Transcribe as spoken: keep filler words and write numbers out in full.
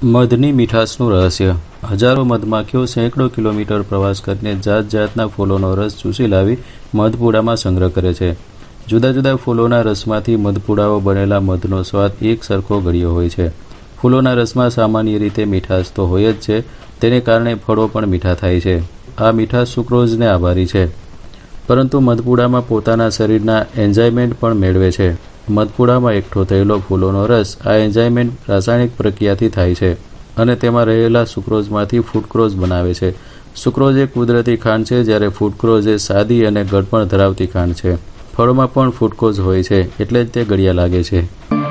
મધની મીઠાશનું રહસ્ય। હજારો મધમાખીઓ સેંકડો કિલોમીટર પ્રવાસ કરીને જાત જાતના ફૂલોનો રસ ચૂસી લાવી મધપૂડામાં સંગ્રહ કરે છે। જુદા જુદા ફૂલોના રસમાંથી મધપૂડાઓ બનેલા મધનો સ્વાદ એક સરખો ગળ્યો હોય છે। ફૂલોના રસમાં સામાન્ય રીતે મીઠાશ તો હોય જ છે, તેને કારણે ફળો પણ મીઠા થાય છે। આ મીઠાશ સુક્રોઝને આભારી છે, પરંતુ મધપૂડામાં પોતાના શરીરના એન્ઝાઇમેન્ટ પણ મેળવે છે। મધપૂડામાં એકઠો થયેલો ફૂલોનો રસ આ એન્ઝાઇમેન્ટ રાસાયણિક પ્રક્રિયાથી થાય છે અને તેમાં રહેલા સુક્રોઝમાંથી ફ્રુક્ટોઝ બનાવે છે। સુક્રોઝ એ કુદરતી ખાંડ છે, જ્યારે ફ્રુક્ટોઝ એ સાદી અને ગળપણ ધરાવતી ખાંડ છે। ફળોમાં પણ ફ્રુક્ટોઝ હોય છે, એટલે જ તે ગળ્યા લાગે છે।